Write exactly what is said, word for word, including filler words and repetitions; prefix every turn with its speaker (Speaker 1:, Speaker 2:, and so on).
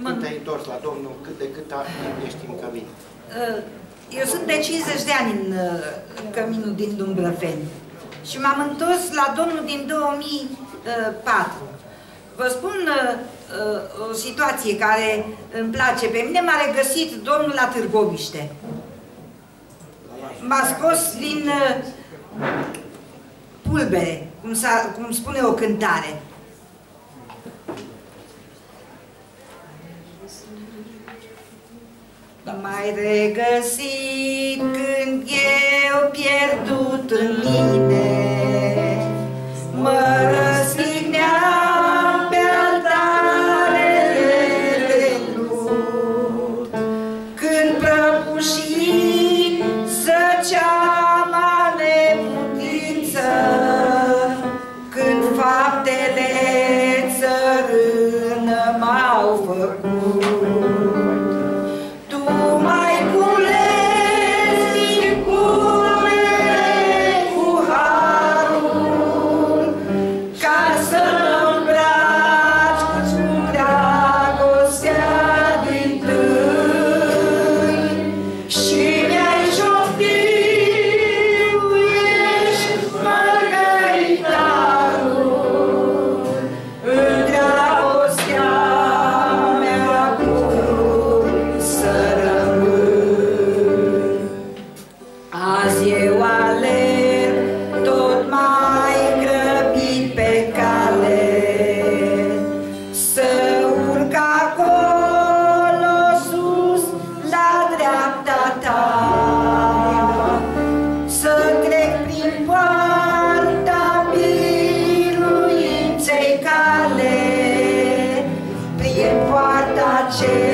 Speaker 1: Când te-ai întors la Domnul, cât de cât ești în cămin?
Speaker 2: Eu sunt de cincizeci de ani în, în căminul din Dumbrăveni și m-am întors la Domnul din două mii patru. Vă spun o situație care îmi place. Pe mine m-a regăsit Domnul la Târgoviște. M-a scos din pulbere, cum, cum spune o cântare. M-ai regăsit când eu pierdut în mine, mă răstigneam pe altarele de lut, când prăbușit zăceam a neputință, când faptele țărână m-au făcut.
Speaker 3: Ce